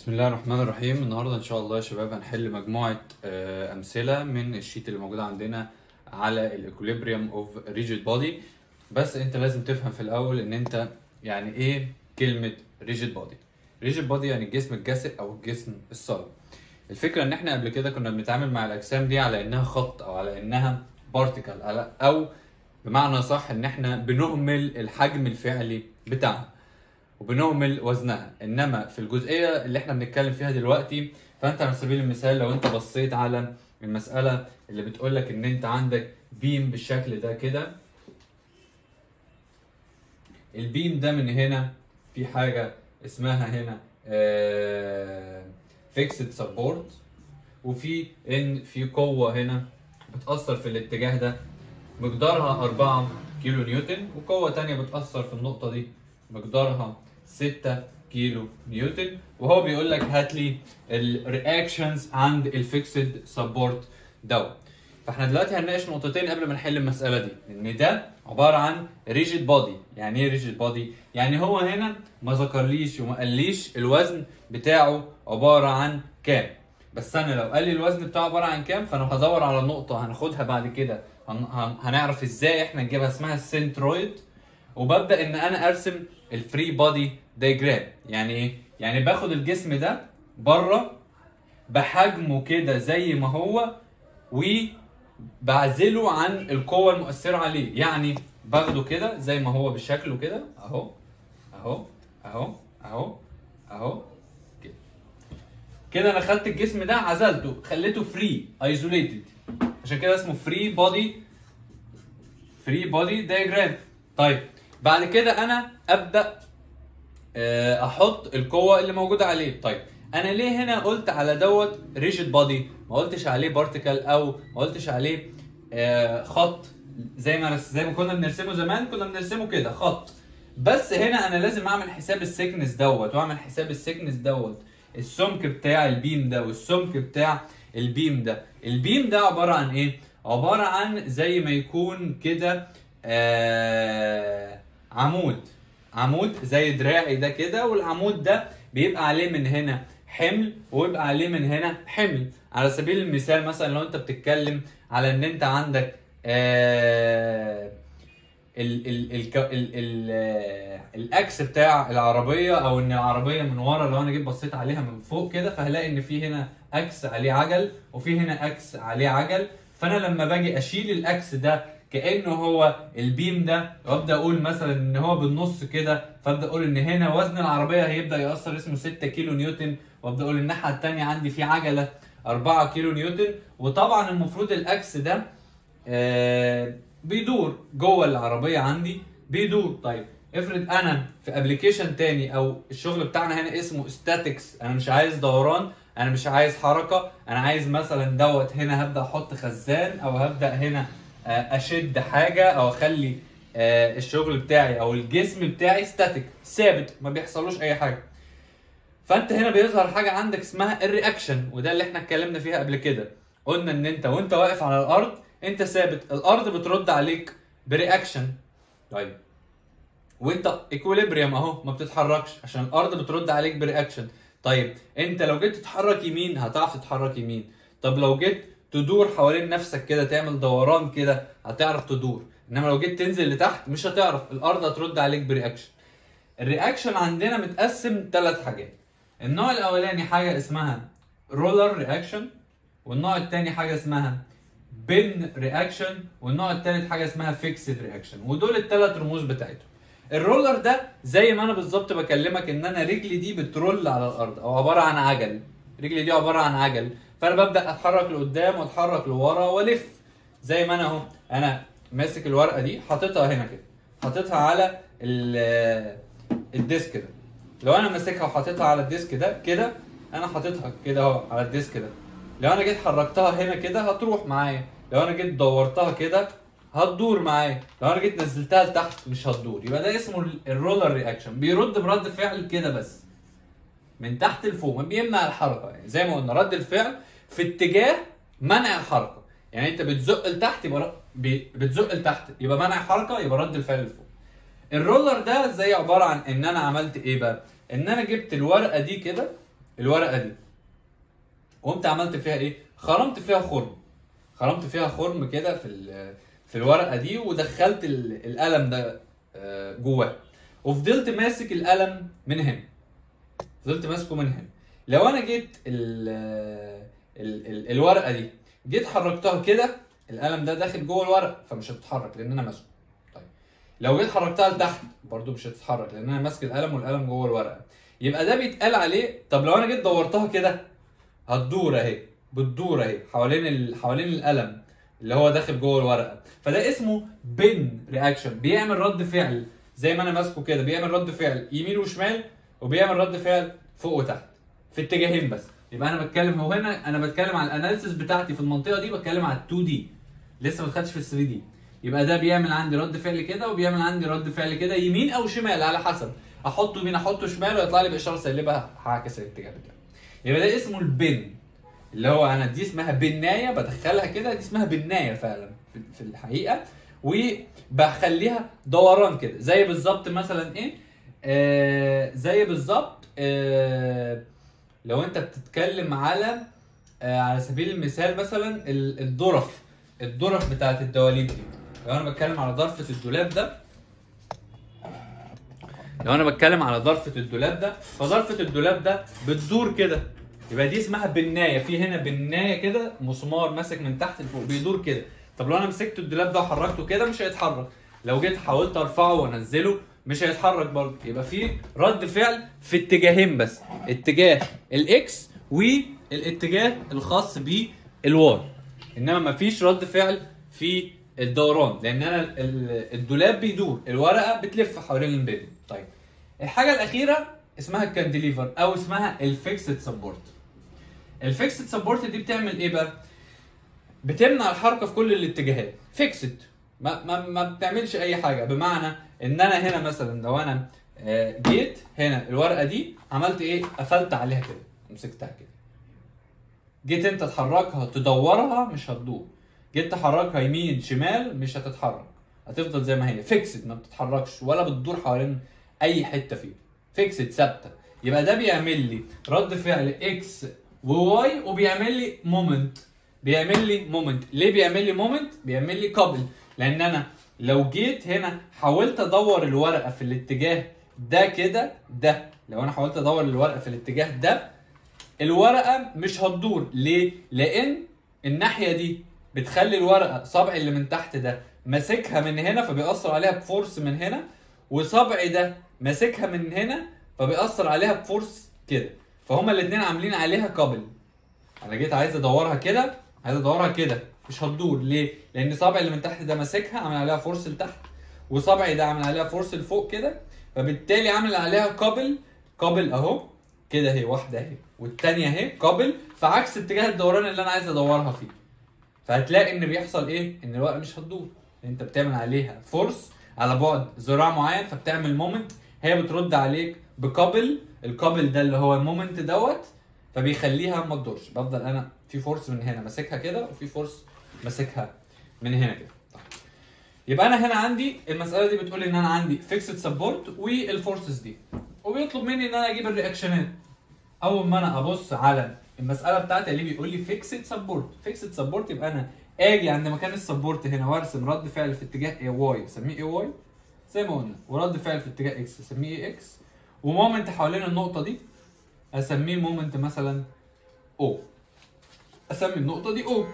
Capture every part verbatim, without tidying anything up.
بسم الله الرحمن الرحيم. النهارده ان شاء الله يا شباب هنحل مجموعه آه، امثله من الشيت اللي موجود عندنا على الايكوليبريم اوف ريجيد بودي. بس انت لازم تفهم في الاول ان انت يعني ايه كلمه ريجيد بودي. ريجيد بودي يعني الجسم الجسد او الجسم الصلب. الفكره ان احنا قبل كده كنا بنتعامل مع الاجسام دي على انها خط او على انها بارتيكل او بمعنى صح ان احنا بنهمل الحجم الفعلي بتاعها وبنهمل وزنها. انما في الجزئيه اللي احنا بنتكلم فيها دلوقتي، فانت على سبيل المثال لو انت بصيت على المساله اللي بتقول لك ان انت عندك بيم بالشكل ده كده، البيم ده من هنا في حاجه اسمها هنا فيكسد سبورت، وفي ان في قوه هنا بتاثر في الاتجاه ده مقدارها أربعة كيلو نيوتن، وقوه ثانيه بتاثر في النقطه دي مقدارها ستة كيلو نيوتن. وهو بيقول لك هات لي الرياكشنز عند الفيكسد سبورت دوت. فاحنا دلوقتي هنناقش نقطتين قبل ما نحل المساله دي، ان ده عباره عن ريجيد بودي. يعني ايه ريجيد بودي؟ يعني هو هنا ما ذكرليش وما قاليش الوزن بتاعه عباره عن كام، بس انا لو قال لي الوزن بتاعه عباره عن كام فانا هدور على نقطه هناخدها بعد كده هن... هن... هنعرف ازاي احنا نجيبها، اسمها السنترويد، وببدا ان انا ارسم الفري بودي دايجرام. يعني ايه؟ يعني باخد الجسم ده بره بحجمه كده زي ما هو وبعزله عن القوه المؤثره عليه. يعني باخده كده زي ما هو بشكله كده اهو اهو اهو اهو اهو كده كده. انا خدت الجسم ده عزلته خليته فري ايزوليتد، عشان كده اسمه فري بودي فري بودي دايجرام. طيب بعد كده انا ابدا احط القوه اللي موجوده عليه. طيب انا ليه هنا قلت على دوت ريجيد بودي، ما قلتش عليه بارتيكل او ما قلتش عليه خط زي ما زي ما كنا بنرسمه زمان؟ كنا بنرسمه كده خط. بس هنا انا لازم اعمل حساب السكنس دوت واعمل حساب السكنس دوت السمك بتاع البيم ده والسمك بتاع البيم ده. البيم ده عباره عن ايه؟ عباره عن زي ما يكون كده آه عمود عمود زي دراعي ده كده، والعمود ده بيبقى عليه من هنا حمل ويبقى عليه من هنا حمل. على سبيل المثال مثلا لو انت بتتكلم على ان انت عندك آه ال ال ال ال ال الاكس بتاع العربيه، او ان العربيه من ورا لو انا جيت بصيت عليها من فوق كده فهلاقي ان في هنا اكس عليه عجل وفي هنا اكس عليه عجل. فانا لما باجي اشيل الاكس ده كانه هو البيم ده وابدا اقول مثلا ان هو بالنص كده، فابدا اقول ان هنا وزن العربيه هيبدا ياثر اسمه ستة كيلو نيوتن، وابدا اقول الناحيه الثانيه عندي في عجله أربعة كيلو نيوتن. وطبعا المفروض الاكس ده آه بيدور جوه العربيه عندي بيدور. طيب افرض انا في ابلكيشن تاني او الشغل بتاعنا هنا اسمه ستاتكس، انا مش عايز دوران، انا مش عايز حركه، انا عايز مثلا دوت هنا هبدا احط خزان او هبدا هنا اشد حاجه او اخلي الشغل بتاعي او الجسم بتاعي ستاتيك ثابت ما بيحصلوش اي حاجه. فانت هنا بيظهر حاجه عندك اسمها الرياكشن، وده اللي احنا اتكلمنا فيها قبل كده. قلنا ان انت وانت واقف على الارض انت ثابت، الارض بترد عليك برياكشن. طيب وانت ايكوليبريم اهو ما بتتحركش عشان الارض بترد عليك برياكشن. طيب انت لو جيت تتحرك يمين هتعرف تتحرك يمين، طب لو جيت تدور حوالين نفسك كده تعمل دوران كده هتعرف تدور، انما لو جيت تنزل لتحت مش هتعرف، الارض هترد عليك برياكشن. الرياكشن عندنا متقسم ثلاث حاجات. النوع الاولاني حاجه اسمها رولر رياكشن، والنوع الثاني حاجه اسمها بن رياكشن، والنوع الثالث حاجه اسمها فيكسد رياكشن. ودول الثلاث رموز بتاعتهم. الرولر ده زي ما انا بالظبط بكلمك ان انا رجلي دي بترول على الارض او عباره عن عجل، رجلي دي عباره عن عجل، فانا ببدا اتحرك لقدام واتحرك لورا والف زي ما انا اهو. انا ماسك الورقه دي حاططها هنا كده، حاططها على الديسك ده. لو انا ماسكها وحاططها على الديسك ده كده، انا حاططها كده اهو على الديسك ده، لو انا جيت حركتها هنا كده هتروح معايا، لو انا جيت دورتها كده هتدور معايا، لو انا جيت نزلتها لتحت مش هتدور. يبقى ده اسمه الرولر رياكشن، بيرد برد فعل كده بس من تحت لفوق، ما بيمنع الحركه. يعني زي ما قلنا رد الفعل في اتجاه منع الحركه، يعني انت بتزق لتحت يبقى بتزق لتحت يبقى منع حركه، يبقى رد الفعل لفوق. الرولر ده زي عباره عن ان انا عملت ايه بقى؟ ان انا جبت الورقه دي كده الورقه دي، قمت عملت فيها ايه؟ خرمت فيها خرم، خرمت فيها خرم كده في في الورقه دي، ودخلت القلم ده جواه، وفضلت ماسك القلم من هنا، فضلت ماسكه من هنا. لو انا جيت ال ال ال الورقه دي جيت حركتها كده، القلم ده داخل جوه الورقه فمش هتتحرك لان انا ماسكه. طيب لو جيت حركتها لتحت برده مش هتتحرك لان انا ماسك القلم والقلم جوه الورقه. يبقى ده بيتقال عليه. طب لو انا جيت دورتها كده هتدور اهي، بتدور اهي حوالين ال... حوالين القلم اللي هو داخل جوه الورقه. فده اسمه بن رياكشن، بيعمل رد فعل زي ما انا ماسكه كده، بيعمل رد فعل يمين وشمال، وبيعمل رد فعل فوق وتحت في اتجاهين بس. يبقى انا بتكلم هو هنا، انا بتكلم على الاناليسيس بتاعتي في المنطقه دي، بتكلم على ال2 دي، لسه ما دخلتش في ال3 دي. يبقى ده بيعمل عندي رد فعل كده، وبيعمل عندي رد فعل كده يمين او شمال على حسب، احطه يمين احطه شمال ويطلع لي باشاره سالبه هعكس الاتجاه بتاعه. يبقى ده اسمه البن، اللي هو انا دي اسمها بنايه بدخلها كده، دي اسمها بنايه فعلا في الحقيقه، وبخليها دوران كده زي بالظبط مثلا ايه، آه زي بالظبط آه لو انت بتتكلم على آه على سبيل المثال مثلا الظرف، الظرف بتاعت الدواليب دي. لو انا بتكلم على ظرفه الدولاب ده، لو انا بتكلم على ظرفه الدولاب ده، فظرفه الدولاب ده بتدور كده، يبقى دي اسمها بنايه. في هنا بنايه كده، مسمار ماسك من تحت لفوق بيدور كده. طب لو انا مسكت الدولاب ده وحركته كده مش هيتحرك، لو جيت حاولت ارفعه وانزله مش هيتحرك برضه. يبقى في رد فعل في اتجاهين بس، اتجاه الاكس والاتجاه الخاص بالواي، انما مفيش رد فعل في الدوران، لان انا الدولاب بيدور، الورقه بتلف حوالين البيبي. طيب الحاجه الاخيره اسمها الكانديليفر او اسمها الفيكسد سبورت. الفيكسد سبورت دي بتعمل ايه بقى؟ بتمنع الحركه في كل الاتجاهات، فيكسد، ما, ما, ما بتعملش اي حاجه. بمعنى ان انا هنا مثلا لو انا جيت هنا الورقه دي عملت ايه؟ قفلت عليها كده، مسكتها كده، جيت انت تحركها تدورها مش هتدور، جيت تحركها يمين شمال مش هتتحرك، هتفضل زي ما هي فيكسد، ما بتتحركش ولا بتدور حوالين اي حته فيه، فيكسد ثابته. يبقى ده بيعمل لي رد فعل اكس وواي، وبيعمل لي مومنت، بيعمل لي مومنت. ليه بيعمل لي مومنت؟ بيعمل لي كابل، لان انا لو جيت هنا حاولت ادور الورقه في الاتجاه ده كده، ده لو انا حاولت ادور الورقه في الاتجاه ده، الورقه مش هتدور. ليه؟ لان الناحيه دي بتخلي الورقه صبعي اللي من تحت ده ماسكها من هنا فبيأثر عليها بفورس من هنا، وصبعي ده ماسكها من هنا فبيأثر عليها بفورس كده، فهما الاثنين عاملين عليها كابل. انا جيت عايز ادورها كده، عايز ادورها كده مش هتدور. ليه؟ لان صبعي اللي من تحت ده ماسكها عامل عليها فورس لتحت، وصبعي ده عامل عليها فورس لفوق كده، فبالتالي عامل عليها كابل. كابل اهو كده، اهي واحده اهي والثانيه اهي كابل في عكس اتجاه الدوران اللي انا عايز ادورها فيه. فهتلاقي ان بيحصل ايه؟ ان الورقه مش هتدور، انت بتعمل عليها فورس على بعد ذراع معين فبتعمل مومنت، هي بترد عليك بكابل، الكابل ده اللي هو المومنت دوت، فبيخليها ما تدورش. بفضل انا في فورس من هنا ماسكها كده، وفي فورس ماسكها من هنا كده. طيب. يبقى انا هنا عندي المساله دي بتقول ان انا عندي فيكسد سبورت والفورسز دي، وبيطلب مني ان انا اجيب الرياكشنات. اول ما انا ابص على المساله بتاعتي اللي بيقول لي فيكسد سبورت، فيكسد سبورت، يبقى انا اجي عند مكان السبورت هنا وارسم رد فعل في اتجاه اي واي اسميه اي واي زي ما قلنا، ورد فعل في اتجاه اكس اسميه اي اكس، ومومنت حوالين النقطه دي اسميه مومنت مثلا او، اسمي النقطه دي او.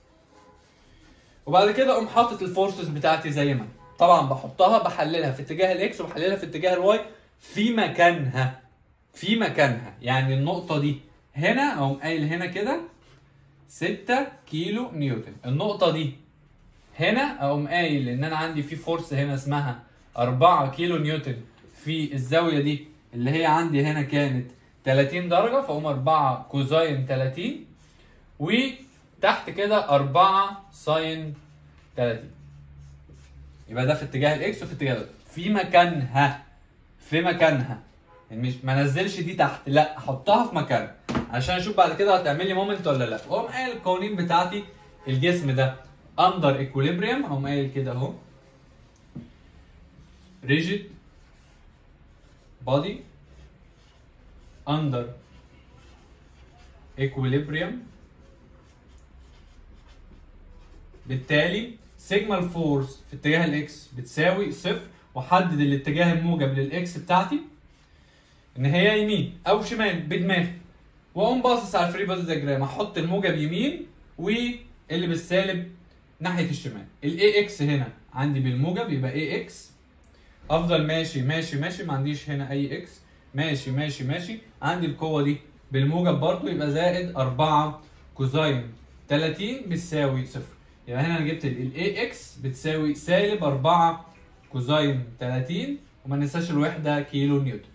وبعد كده اقوم حاطط الفورسز بتاعتي زي ما طبعا بحطها، بحللها في اتجاه الاكس وبحللها في اتجاه الواي في مكانها، في مكانها. يعني النقطه دي هنا اقوم قايل هنا كده ستة كيلو نيوتن، النقطه دي هنا اقوم قايل ان انا عندي في فورس هنا اسمها أربعة كيلو نيوتن في الزاويه دي اللي هي عندي هنا كانت ثلاثين درجه، فاقوم أربعة كوزاين ثلاثين، وتحت كده أربعة ساين ثلاثين. يبقى ده في اتجاه الاكس وفي اتجاه الواي في مكانها، في مكانها، مش ما نزلش دي تحت، لا احطها في مكانها عشان اشوف بعد كده هتعمل لي مومنت ولا لا. واقوم قايل القوانين بتاعتي، الجسم ده اندر ايكوليبريم، اقوم قايل كده اهو ريجيد بودي اندر ايكويليبريم. بالتالي سيجما الفورس في اتجاه الاكس بتساوي صفر، واحدد الاتجاه الموجب للاكس بتاعتي ان هي يمين او شمال بدماغي، واقوم باصص على الفري بادي دياجرام احط الموجب يمين واللي بالسالب ناحيه الشمال. الاي اكس هنا عندي بالموجب يبقى اي اكس، افضل ماشي ماشي ماشي ما عنديش هنا اي اكس، ماشي ماشي ماشي عندي القوه دي بالموجب برضو يبقى زائد أربعة كوزين تلاتين بتساوي صفر. يبقى هنا انا جبت الاي اكس بتساوي سالب أربعة كوزين تلاتين، وما ننساش الوحده كيلو نيوتن.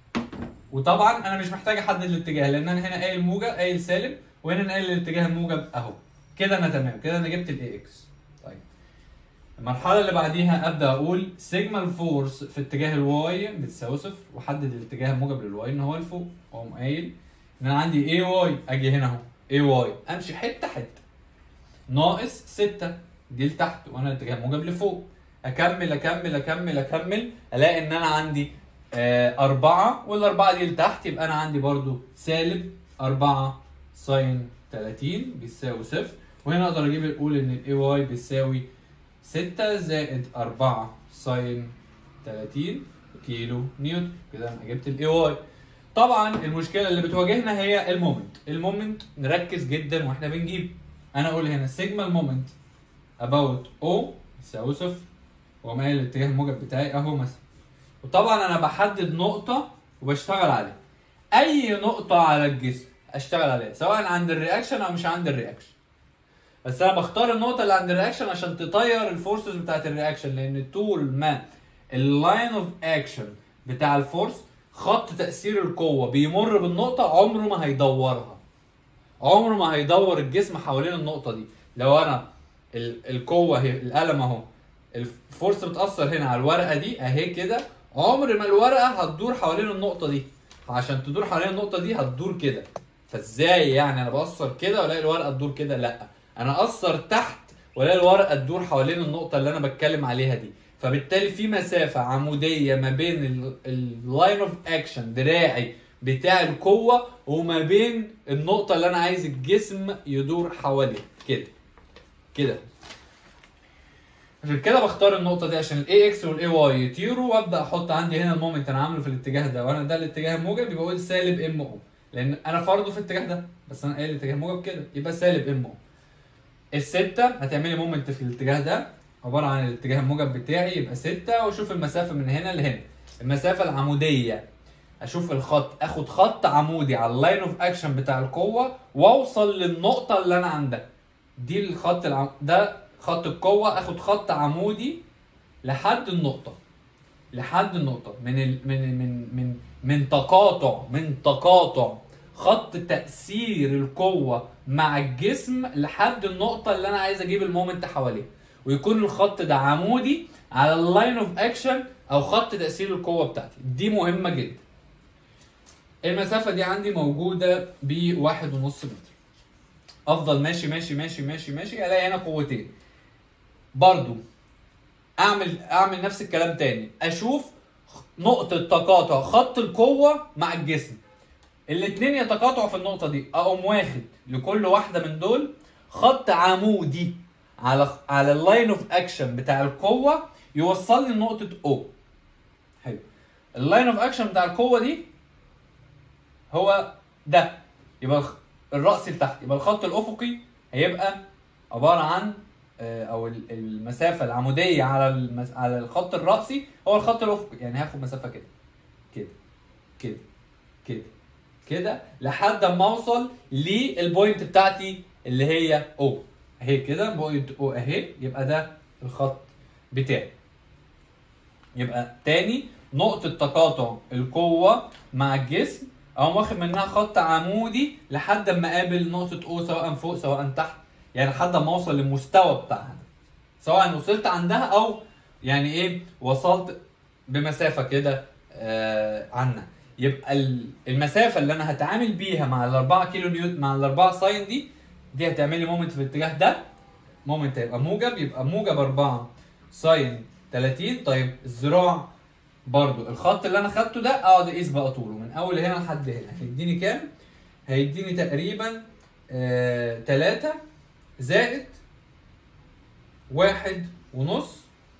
وطبعا انا مش محتاج احدد الاتجاه لان انا هنا قايل موجب قايل سالب، وهنا انا قايل الاتجاه الموجب اهو. كده انا تمام، كده انا جبت الاي اكس. طيب المرحله اللي بعديها ابدا اقول سيجما الفورس في اتجاه الواي بتساوي صفر، واحدد الاتجاه الموجب للواي ان هو لفوق، واقوم قايل ان انا عندي اي واي، اجي هنا اهو اي واي امشي حته حته ناقص ستة دي لتحت وانا الاتجاه الموجب لفوق، اكمل اكمل اكمل اكمل الاقي ان انا عندي آه أربعة، والأربعة دي لتحت يبقى أنا عندي برضو سالب أربعة ساين تلاتين بيساوي صفر، وهنا أقدر أجيب أقول إن الإي واي بيساوي ستة زائد أربعة ساين تلاتين كيلو نيوتن. كده أنا جبت الإي واي. طبعا المشكلة اللي بتواجهنا هي المومنت. المومنت نركز جدا واحنا بنجيب. أنا أقول هنا سيجما المومنت أباوت أو يساوي صفر، ومايل الاتجاه الموجب بتاعي أهو مثلا. وطبعا انا بحدد نقطة وبشتغل عليها. اي نقطة على الجسم اشتغل عليها سواء عند الرياكشن او مش عند الرياكشن. بس انا بختار النقطة اللي عند الرياكشن عشان تطير الفورسز بتاعت الرياكشن، لان طول ما اللاين اوف اكشن بتاع الفورس خط تأثير القوة بيمر بالنقطة عمره ما هيدورها. عمره ما هيدور الجسم حوالين النقطة دي. لو انا القوة هي القلم اهو، الفورس بتأثر هنا على الورقة دي اهي كده، عمر ما الورقه هتدور حوالين النقطه دي. عشان تدور حوالين النقطه دي هتدور كده. فازاي يعني انا باثر كده والاقي الورقه تدور كده؟ لا، انا اثر تحت والاقي الورقه تدور حوالين النقطه اللي انا بتكلم عليها دي. فبالتالي في مسافه عموديه ما بين اللاين اوف اكشن دراعي بتاع القوه وما بين النقطه اللي انا عايز الجسم يدور حواليها كده كده. عشان كده بختار النقطة دي عشان الاي اكس والاي واي يطيروا، وابدا احط عندي هنا المومنت انا عامله في الاتجاه ده، وانا ده الاتجاه الموجب يبقى اقول سالب ام او، لان انا فرضه في الاتجاه ده بس انا قايل الاتجاه الموجب كده يبقى سالب ام او. الستة هتعملي مومنت في الاتجاه ده عبارة عن الاتجاه الموجب بتاعي يبقى ستة، واشوف المسافة من هنا لهنا. المسافة العمودية اشوف الخط، اخد خط عمودي على اللاين اوف اكشن بتاع القوة واوصل للنقطة اللي انا عندها. دي الخط العم... ده خط القوة، اخد خط عمودي لحد النقطة، لحد النقطة من ال... من من من من تقاطع من تقاطع خط تأثير القوة مع الجسم لحد النقطة اللي انا عايز اجيب المومنت حواليها، ويكون الخط ده عمودي على اللاين اوف اكشن او خط تأثير القوة بتاعتي. دي مهمة جدا. المسافة دي عندي موجودة بواحد ونص متر. افضل ماشي ماشي ماشي ماشي ماشي الاقي هنا قوتين. برضو اعمل اعمل نفس الكلام تاني، اشوف نقطة تقاطع خط القوة مع الجسم، الاتنين يتقاطعوا في النقطة دي، اقوم واخد لكل واحدة من دول خط عمودي على على اللاين اوف اكشن بتاع القوة يوصلني لنقطة او. حلو. اللاين اوف اكشن بتاع القوة دي هو ده، يبقى الرأس لتحت، يبقى الخط الافقي هيبقى عبارة عن او المسافه العموديه على المس... على الخط الرأسي هو الخط الافقي، يعني هاخد مسافه كده كده كده كده كده لحد ما اوصل للبوينت بتاعتي اللي هي او اهي كده، بوينت او اهي، يبقى ده الخط بتاعي. يبقى تاني نقطه تقاطع القوه مع الجسم اقوم واخد منها خط عمودي لحد ما اقابل نقطه او، سواء فوق سواء تحت، يعني لحد ما اوصل للمستوى بتاعها، سواء وصلت عندها او يعني ايه وصلت بمسافه كده آه عنها. يبقى المسافه اللي انا هتعامل بيها مع الأربعة كيلو نيوتن مع الأربعة ساين دي دي هتعمل لي مومنت في الاتجاه ده. مومنت هيبقى موجب، يبقى موجب أربعة ساين تلاتين. طيب الذراع برضو الخط اللي انا خدته ده اقعد اقيس بقى طوله من اول هنا لحد هنا هيديني كام؟ هيديني تقريبا آه تلاتة زائد واحد ونص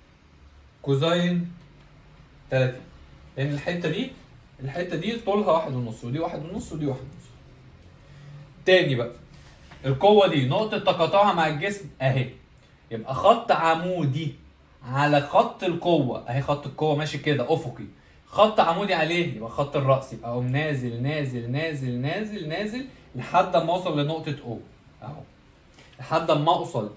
كوزين تلاتين، لان الحته دي الحته دي طولها واحد ونص، ودي واحد ونص، ودي واحد ونص. تاني بقى، القوه دي نقطه تقاطعها مع الجسم اهي، يبقى خط عمودي على خط القوه اهي، خط القوه ماشي كده افقي، خط عمودي عليه يبقى خط الراس، يبقى اقوم نازل نازل نازل نازل نازل لحد ما اوصل لنقطه او اهو، لحد ما اوصل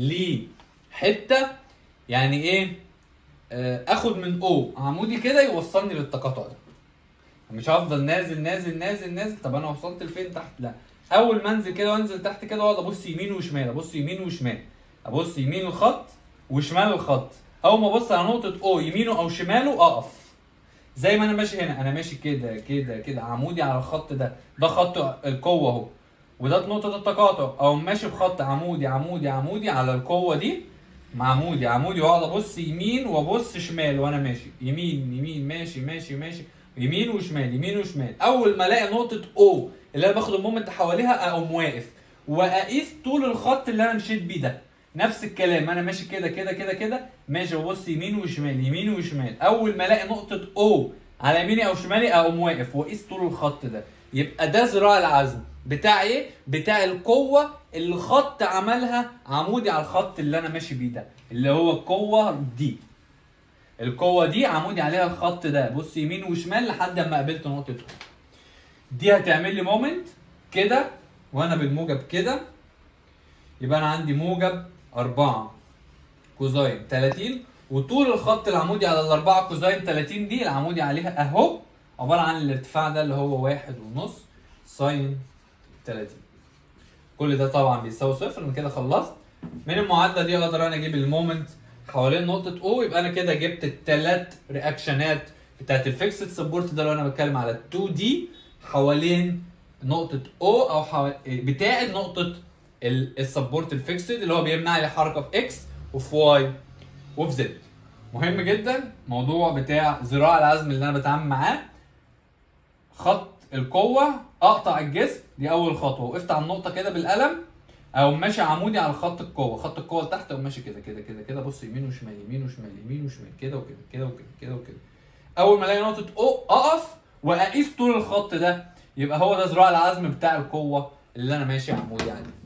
لحته يعني ايه، اخد من او عمودي كده يوصلني للتقاطع ده. مش هفضل نازل نازل نازل نازل، طب انا وصلت لفين تحت؟ لا، اول ما انزل كده وانزل تحت كده واقعد ابص يمين وشمال، ابص يمين وشمال، ابص يمين الخط وشمال الخط، اول ما ابص على نقطه او يمينه او شماله اقف زي ما انا ماشي هنا، انا ماشي كده كده كده عمودي على الخط ده، ده خط القوه اهو، وده نقطه التقاطع، او ماشي بخط عمودي عمودي عمودي على القوه دي، عمودي عمودي، واقعد ابص يمين وابص شمال وانا ماشي، يمين يمين ماشي ماشي ماشي، يمين وشمال يمين وشمال. اول ما الاقي نقطه او اللي انا باخد المومنت حواليها اقوم واقف واقيس طول الخط اللي انا مشيت بيه ده، نفس الكلام انا ماشي كده كده كده كده ماشي ببص يمين وشمال يمين وشمال، اول ما الاقي نقطه او على يميني او شمالي اقوم واقف واقيس طول الخط ده. يبقى ده ذراع العزم بتاع ايه؟ بتاع القوه اللي الخط عملها عمودي على الخط اللي انا ماشي بيه ده، اللي هو القوه دي. القوه دي عمودي عليها الخط ده، بص يمين وشمال لحد ما قابلت نقطه دي، هتعمل لي مومنت كده وانا بالموجب كده، يبقى انا عندي موجب أربعة كوزين تلاتين، وطول الخط العمودي على الأربعة كوزين تلاتين دي العمودي عليها اهو عباره عن الارتفاع ده اللي هو واحد ونص ساين تلاتين. كل ده طبعا بيساوي صفر. انا كده خلصت من المعادله دي، اقدر انا اجيب المومنت حوالين نقطه او، يبقى انا كده جبت الثلاث رياكشنات بتاعت الفيكسد سبورت ده لو انا بتكلم على اتنين دي حوالين نقطه او، او حو... بتاعت نقطه السبورت الفيكسد اللي هو بيمنع لي حركه في اكس وفي واي وفي زد. مهم جدا موضوع بتاع ذراع العزم اللي انا بتعامل معاه، خط القوه اقطع الجسم دي اول خطوه، وقفت على النقطه كده بالقلم، او ماشي عمودي على خط القوه، خط القوه لتحت، او ماشي كده كده كده كده بص يمين وشمال يمين وشمال يمين وشمال كده وكده كده وكده كده وكده. اول ما الاقي نقطه او اقف واقيس طول الخط ده، يبقى هو ده ذراع العزم بتاع القوه اللي انا ماشي عمودي عليه.